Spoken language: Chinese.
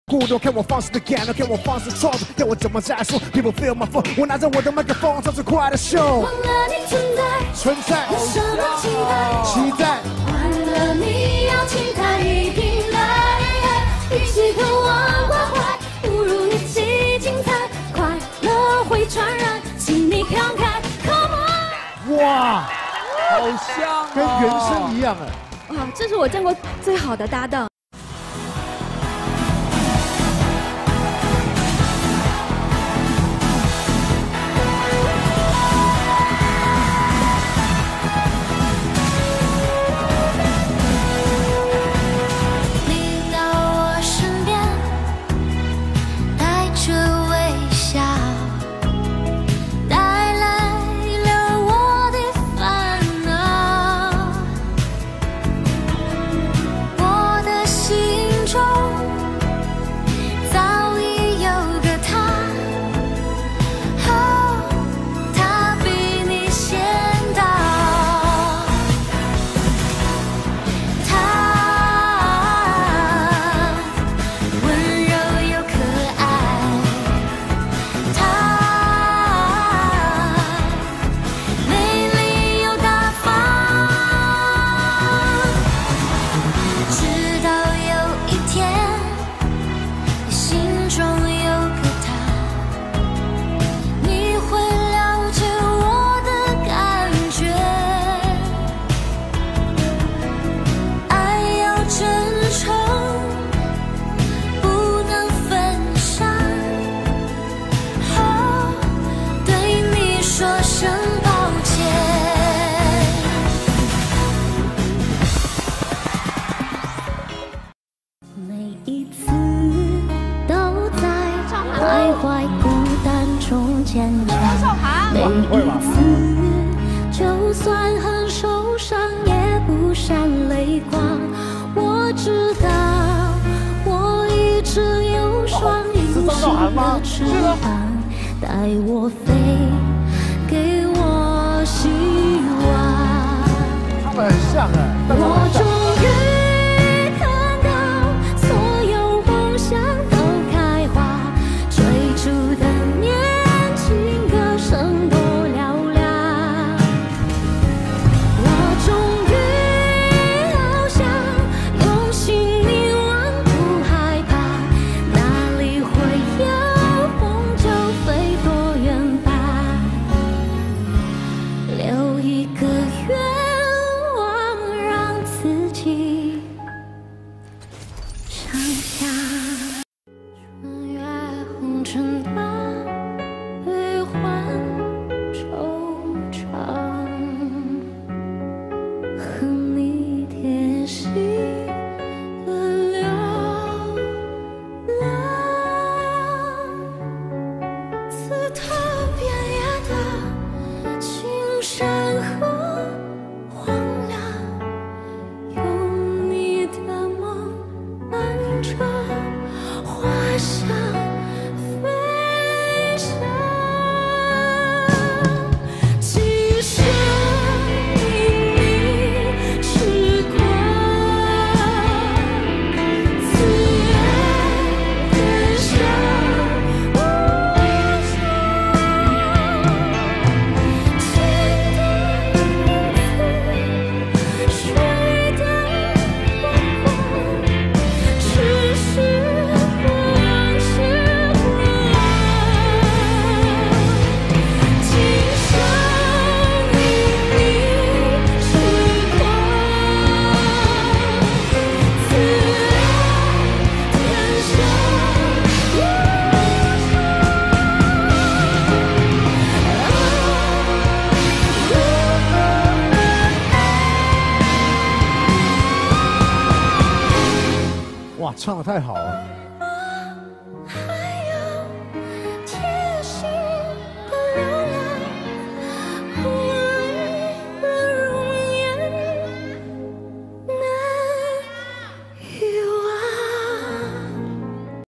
鼓动，看我放肆的 piano， 看我放肆创作，看我怎么战术。People feel my flow， 我拿着我的麦克风，唱最快的秀。 忘了你存在， 有什么期待？ 期待。 忘了你要期待一定来，与其渴望关怀，不如一起精彩，快乐会传染，请你慷慨 ，Come on！ 哇， 好像啊跟原声一样哎。 哇，这是我见过最好的搭档。 每一次，就算很受伤，也不闪泪光。我知道，我一直有双隐形的翅膀，带我飞，给我希望。 他们很像哎， 我终于看到，所有梦想都开花，追逐的年。声多嘹亮，我终于翱翔，用心凝望，不害怕，哪里会有风就飞多远吧，留一个愿望，让自己畅想。穿越红尘吧。和你贴心的流浪，刺透遍野的青山和荒凉，用你的梦伴着花香飞翔。 哇，唱得太好了。